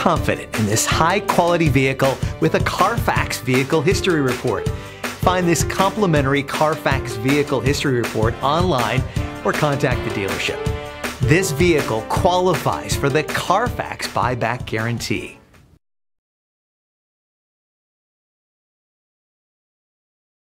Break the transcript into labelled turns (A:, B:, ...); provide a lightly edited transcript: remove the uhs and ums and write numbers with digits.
A: confident in this high-quality vehicle with a Carfax Vehicle History Report. Find this complimentary Carfax Vehicle History Report online or contact the dealership. This vehicle qualifies for the Carfax Buyback Guarantee.